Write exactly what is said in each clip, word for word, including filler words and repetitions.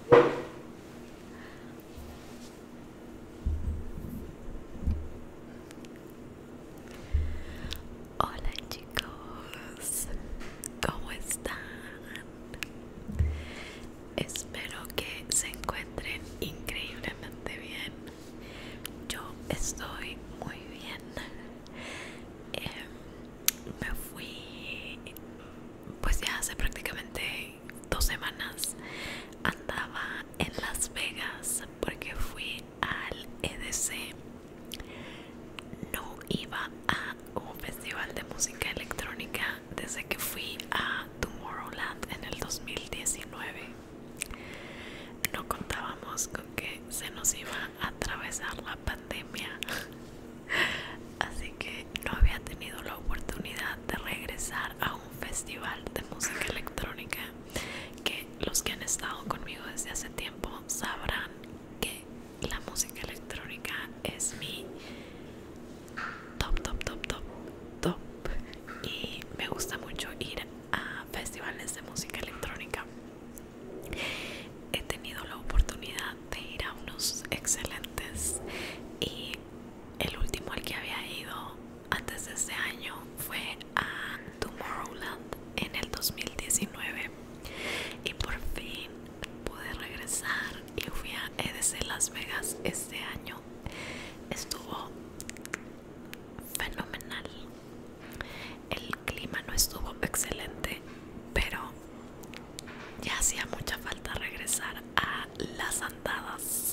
Hola chicos, ¿cómo están? Espero que se encuentren increíblemente bien. Yo estoy muy bien. Eh, me fui, pues ya hace prácticamente dos semanas. Andaba en Las Vegas porque fui al E D C. No iba a un festival de música electrónica desde que fui a Tomorrowland en el dos mil diecinueve. No contábamos con que se nos iba a atravesar la pandemia, así que no había tenido la oportunidad de regresar a un festival de música electrónica, que los que han estado conmigo desde hace tiempo sabrán que la música electrónica es mi top, top, top, top, top, y me gusta mucho ir a festivales de música electrónica. He tenido la oportunidad de ir a unos excelentes, y el último al que había ido antes de este año fue a Tomorrowland en el dos mil diecinueve, y por fin pude regresar y fui a E D C Las Vegas este año. Estuvo fenomenal. El clima no estuvo excelente, pero ya hacía mucha falta regresar a las andadas.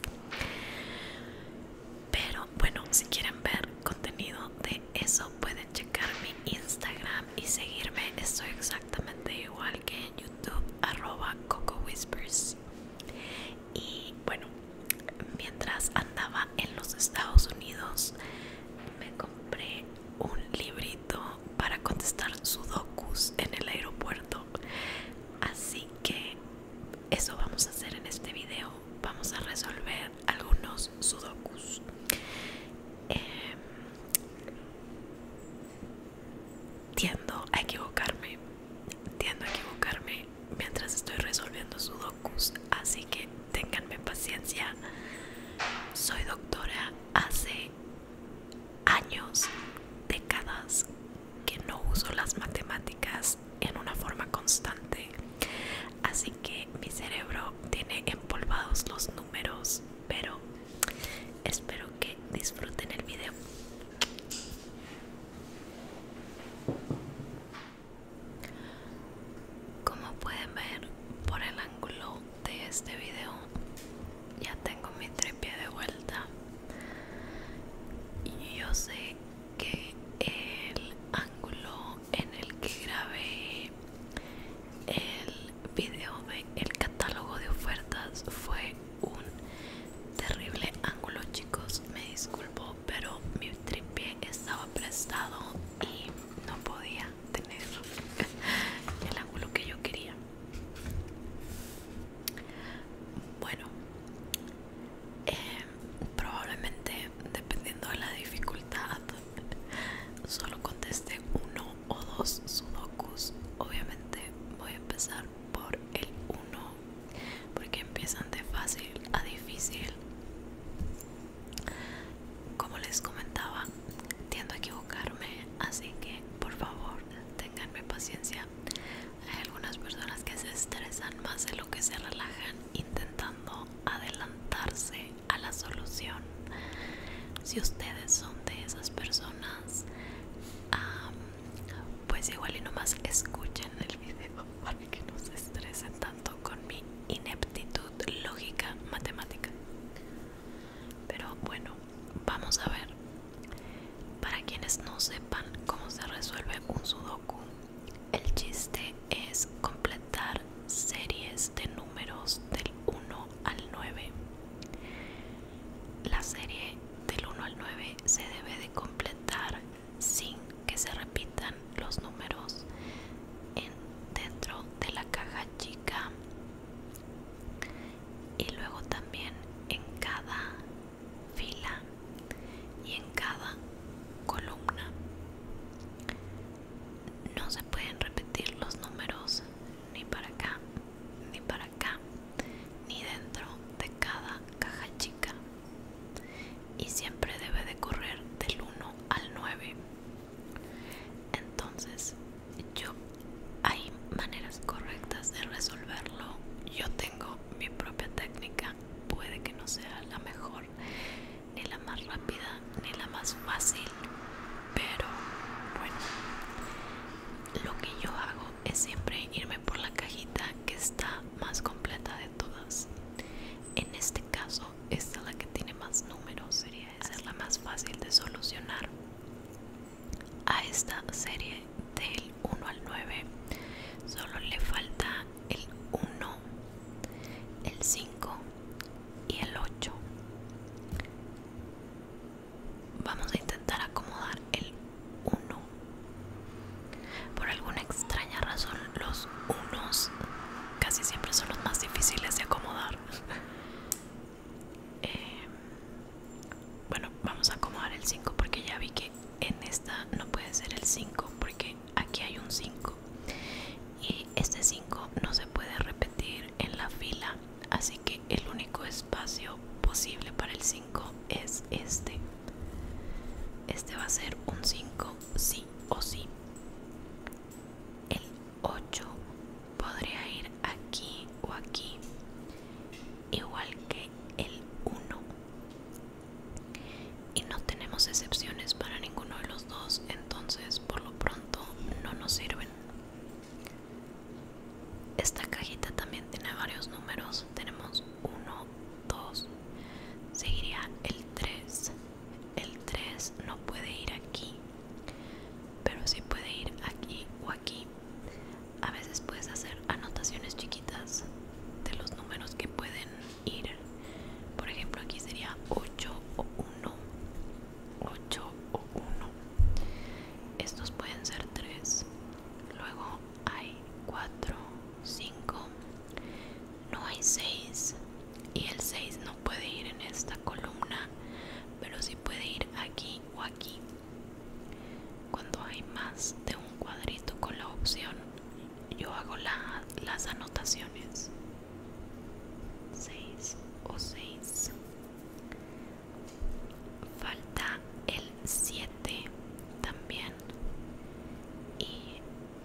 Pero bueno, si quieren ver contenido de eso, pueden checar mi Instagram y seguirme. Estoy exactamente igual que en YouTube, arroba Coco Whispers. Y bueno, mientras andaba en los Estados Unidos, me compré un librito para contestar sudokus en el aeropuerto. Así que eso vamos a hacer en este video. Vamos a resolver algunos sudokus. Eh, tiendo a equivocarme, tiendo a equivocarme mientras estoy resolviendo sudokus, así que ténganme paciencia. Soy doctora hace años, décadas, que no uso las matemáticas en una forma constante, así que mi cerebro tiene empolvados los números, pero espero que disfruten el video. Como pueden ver por el ángulo de este video, ya tengo mi trípode de vuelta. Y yo sé que el ángulo en el que grabé el video de el catálogo de ofertas fue un terrible ángulo, chicos. Me disculpo, pero mi trípode estaba prestado y no podía tener el ángulo que yo quería. Bueno, eh, probablemente, dependiendo de la dificultad, solo conteste uno o dos sudokus. Obviamente voy a empezar por el uno porque empiezan de fácil a difícil. Como les comentaba, tiendo a equivocarme, así que por favor ténganme paciencia. Hay algunas personas que se estresan más de lo que se relajan intentando adelantarse a la solución. Si ustedes son de esas personas, um, pues igual y nomás escuchen el video para que no se estresen tanto con mi ineptitud lógica matemática. Pero bueno, vamos a ver. Para quienes no sepan cómo se resuelve un sudoku, el chiste es completar series de números del uno al nueve. La serie del uno al nueve se debe de completar sin que se repitan los números lo que yo hago es siempre irme por la cajita que está más completa de todas. En este caso, esta es la que tiene más números, sería esa es la más fácil de solucionar. A esta serie del uno al nueve solo le falta el uno, el cinco y el ocho. Vamos a intentar acomodar el uno. Por alguna extraña razón, los unos casi siempre son los más difíciles de acomodar. eh, bueno, vamos a acomodar el cinco porque ya vi que en esta no puede ser el cinco porque aquí hay un cinco y este cinco no se puede repetir en la fila, así que el único espacio posible para el cinco es este. Este va a ser un cinco sí o sí. El ocho podría ir aquí o aquí, igual que el uno, y no tenemos excepciones para ninguno de los dos, entonces por lo pronto no nos sirven. Esta cajita también tiene varios números. Tenemos uno, dos, seguiría el tres. El tres no puede ir aquí, pero sí puede ir aquí o aquí. A veces puedes hacer anotaciones chiquitas de los números que pueden ir. Por ejemplo, aquí sería ocho o uno, ocho o uno. Estos pueden ser tres. Luego hay cuatro, cinco, no hay seis, y el seis no puede ir en esta columna, pero sí puede ir aquí o aquí. Cuando hay más de un cuadrito con la opción, yo hago la, las anotaciones. seis o seis. Falta el siete también. Y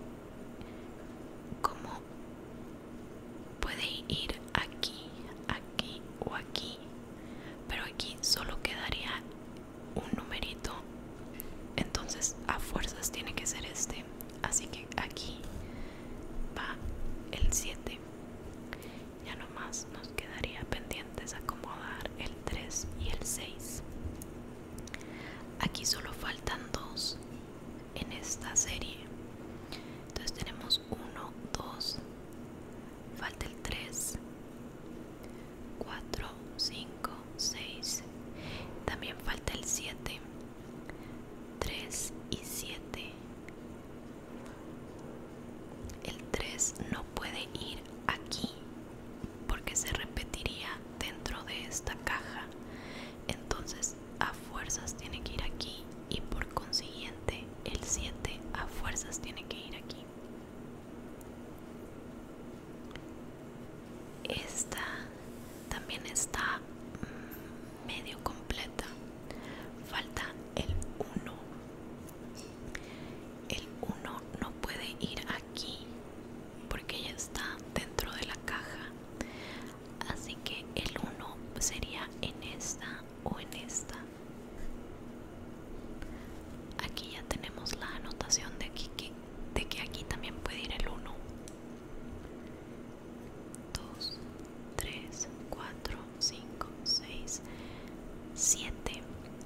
como puede ir aquí, aquí o aquí, pero aquí solo quedaría un numerito, entonces a fuerzas tiene que ser este, así que aquí va el siete. Ya nomás nos quedaría pendientes acomodar el tres y el seis. Aquí solo faltan dos en esta serie, entonces tenemos uno, dos, falta el tres, cuatro, cinco, seis, también falta el siete, tres y siete. El tres no puede ir aquí porque se repetiría dentro de esta caja, entonces a fuerzas tiene que ir aquí, y por consiguiente el siete a fuerzas tiene que ir aquí. Esta también está mm, medio completa. Falta el uno. El uno no puede ir aquí porque ya está dentro de la caja, así que el uno sería en esta o en esta. Aquí ya tenemos la anotación de, aquí, que, de que aquí también puede ir el uno. dos, tres, cuatro, cinco, seis, siete.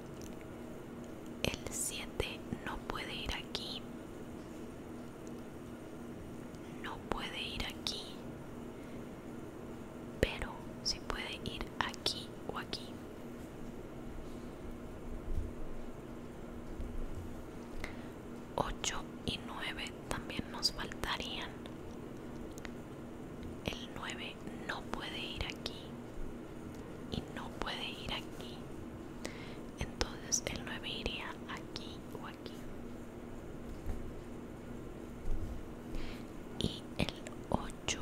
El siete no puede ir aquí, no puede ir aquí, pero sí puede ir aquí o aquí. ocho y nueve también nos faltarían. El nueve no puede ir aquí y no puede ir aquí, entonces el nueve iría aquí o aquí. Y el ocho,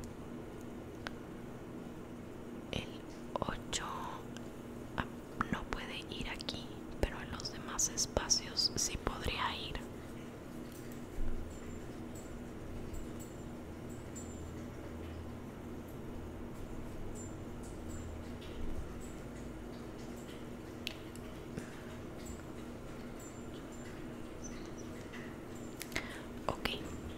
el ocho ah, no puede ir aquí, pero en los demás espacios sí podría ir. Ok,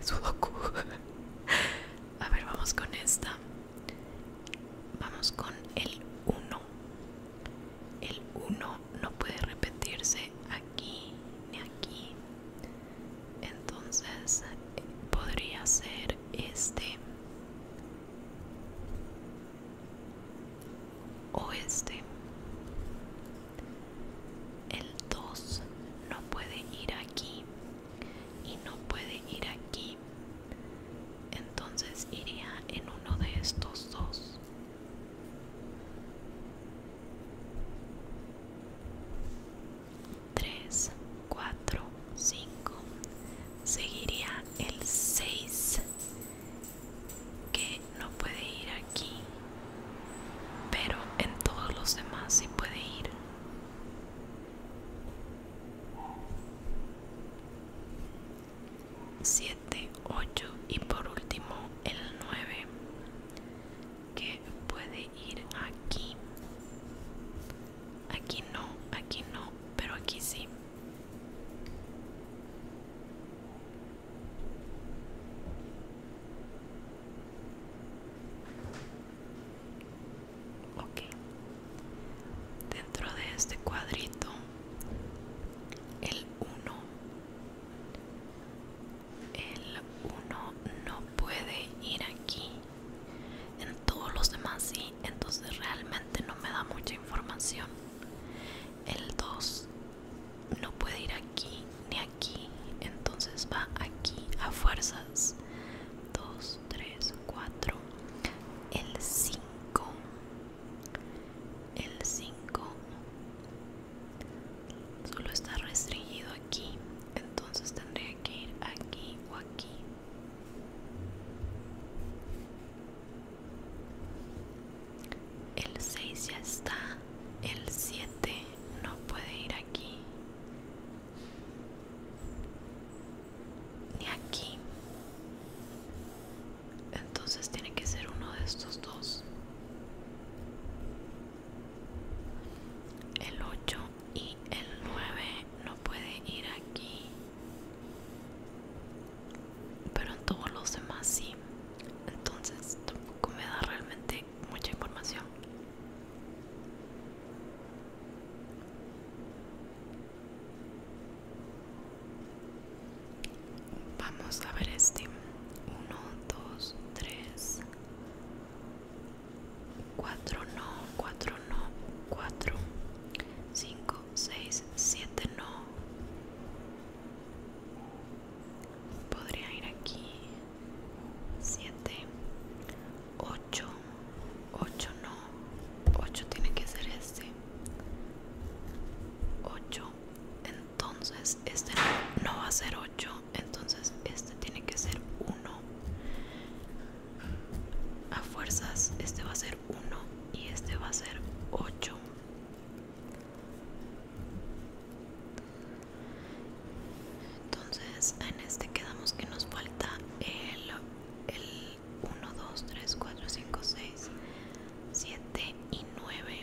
sudoku. A ver, vamos con esta. Vamos con el uno. El uno no puede repetirse aquí ni aquí. Entonces podría ser este o este. El dos no puede ir aquí y no puede ir aquí. Entonces iría en uno de estos dos. Tres, cuatro, cinco. Seguiría el seis, que no puede ir aquí, pero en todos los demás sí puede ir. Siete, ocho y por último el nueve, que puede ir aquí. Aquí no, aquí no, pero aquí sí. Ok. Dentro de este cuadrito, el uno. El uno no puede ir aquí. En todos los demás sí, entonces realmente no me da mucha información. El dos no puede ir aquí ni aquí, entonces va aquí a fuerzas. Dos, tres, cuatro. El cinco. El cinco solo está restringido aquí, entonces tendría que ir aquí o aquí. El seis ya está. El siete no puede ir aquí ni aquí, entonces tiene que ser uno de estos dos. El ocho y el nueve no puede ir aquí, pero en todos los demás sí, entonces tampoco me da realmente mucha información. Vamos a ver este. Uno, dos, tres, cuatro no, cuatro no, cuatro, cinco, seis, siete no. Podría ir aquí. Siete, ocho, ocho no, ocho tiene que ser este. Ocho, entonces este no, no va a ser ocho, entonces este tiene que ser uno. A fuerzas este va a ser uno y este va a ser ocho. Entonces en este quedamos que nos falta el, el uno, dos, tres, cuatro, cinco, seis, siete y nueve.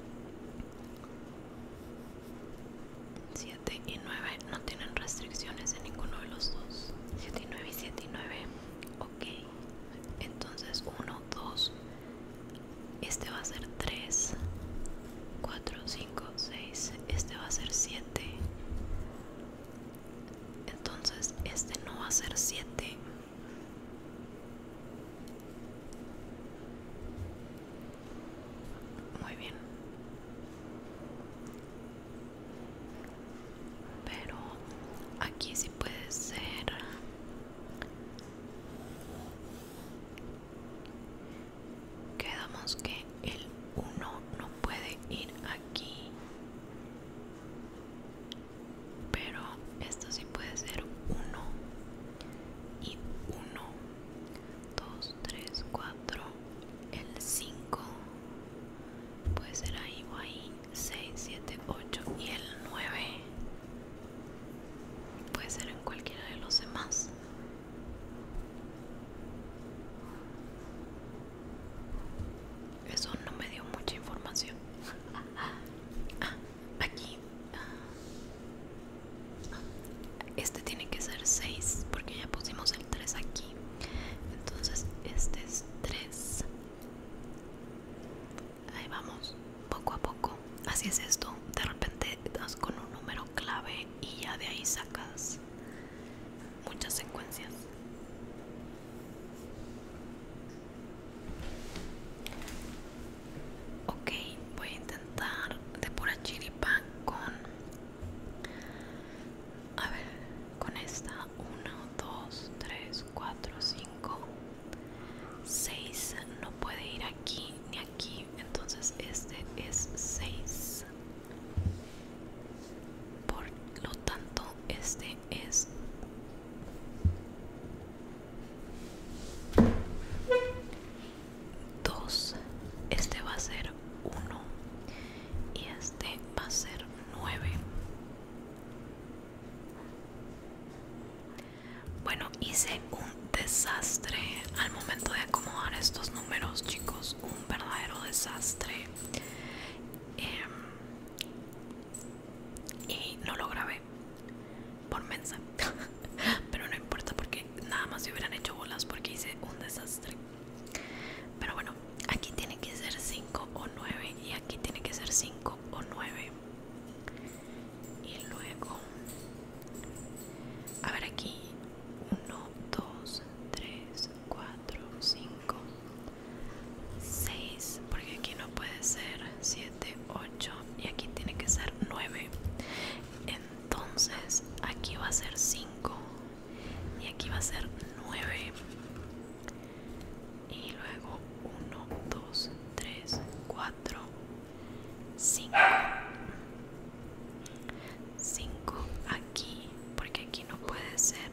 siete y nueve no tienen restricciones en ninguno de los dos. siete y nueve y siete y nueve. Ok. Entonces uno, dos. Este va a ser tres, cuatro, cinco, seis. Este va a ser siete. Entonces este no va a ser siete. Muy bien. Pero aquí sí puede ser. Quedamos que el uno no puede ir aquí, pero esto sí puede ser uno y uno, dos, tres, cuatro. El cinco puede ser ahí o ahí. Seis, siete, ocho y el nueve puede ser en cualquiera de los demás. desastre al momento de acomodar estos números, chicos, un verdadero desastre. Eh, y no lo grabé por mensa, pero no importa porque nada más se hubieran hecho bolas porque hice un desastre. Pero bueno, aquí tiene que ser cinco o nueve y aquí tiene que ser cinco o nueve. Y luego, a ver aquí, uno, dos, tres, cuatro, cinco, seis, porque aquí no puede ser siete, ocho y aquí tiene que ser nueve. Entonces aquí va a ser cinco y aquí va a ser nueve. Y luego uno, dos, tres, cuatro, cinco. cinco aquí, porque aquí no puede ser.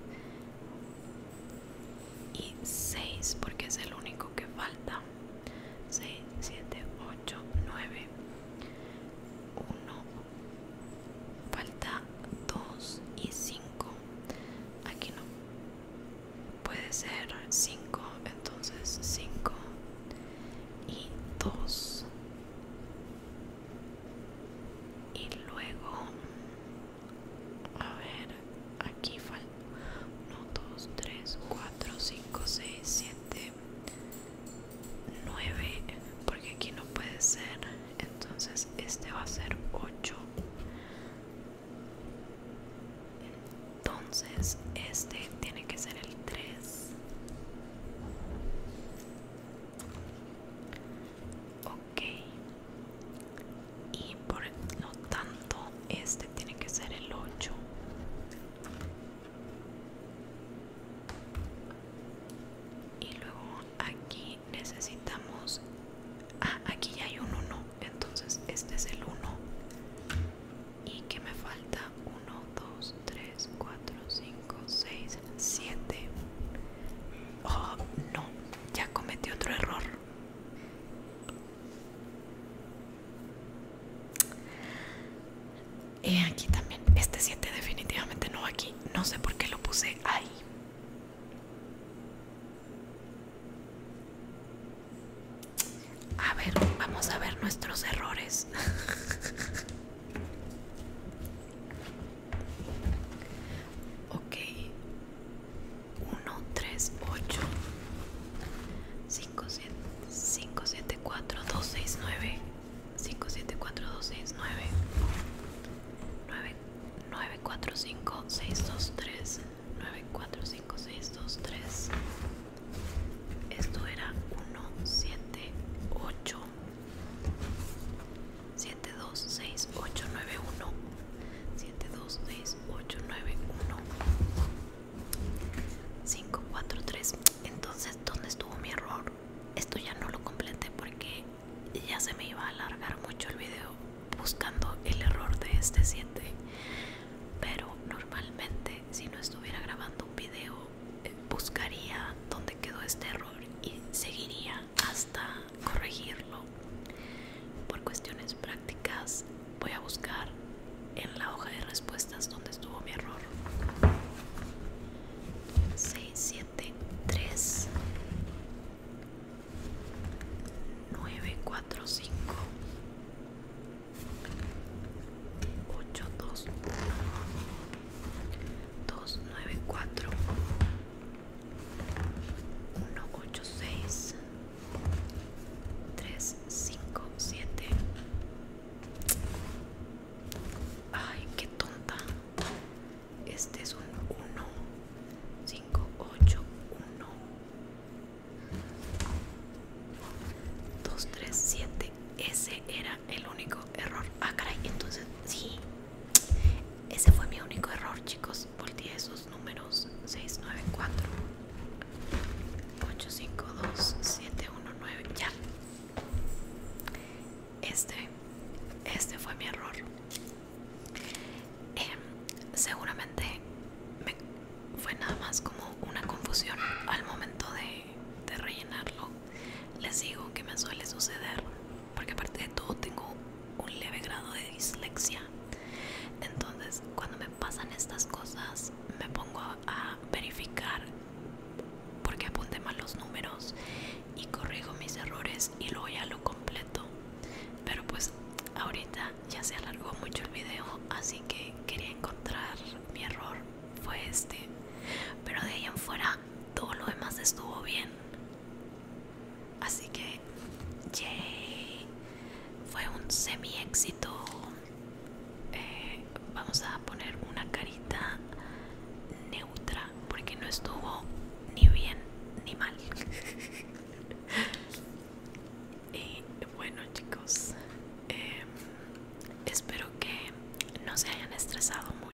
Y seis, porque es el único que falta. seis, siete, ocho, nueve. uno. Falta dos y cinco. Aquí no puede ser cinco, entonces cinco y dos. Y luego, a ver, aquí falta uno, dos, tres, cuatro, cinco, seis, siete, nueve, porque aquí no puede ser, entonces este va a ser ocho. Entonces este tiene que ser el tres. Ok. Y por lo tanto este tiene que ser el ocho. Y luego aquí necesitamos, ah, aquí ya hay un uno, entonces este es el uno. Y que me falta uno, dos, tres, cuatro, cinco, seis, siete. Oh no, ya cometí otro error. Y aquí también, este siete definitivamente no va aquí. No sé por qué lo puse ahí. A ver, vamos a ver nuestros errores. Ok. uno, tres, ocho, cinco, siete, cinco, siete, cuatro, dos, seis, nueve. cinco, siete, cuatro, dos, seis, nueve. nueve, nueve, cuatro, cinco, seis, dos, tres. nueve, cuatro, cinco, seis, dos, tres. Esto era uno, siete, ocho. siete, dos, seis, ocho, nueve, uno. siete, dos, seis, ocho, nueve, uno. cinco, cuatro, tres. Entonces, ¿dónde estuvo mi error? Esto ya no lo completé porque ya se me iba a alargar mucho el video buscando el error de este siete. Pero normalmente, si no estuviera grabando un video, eh, buscaría dónde quedó este error y seguiría hasta corregirlo. Por cuestiones prácticas, voy a buscar en la hoja de respuestas dónde estuvo mi error. seis, siete, tres, nueve, cuatro, cinco, ocho, dos, uno, dos, nueve, cuatro. estuvo bien. Así que, yay, fue un semi éxito. Eh, vamos a poner una carita neutra porque no estuvo ni bien ni mal. Y bueno, chicos, eh, espero que no se hayan estresado mucho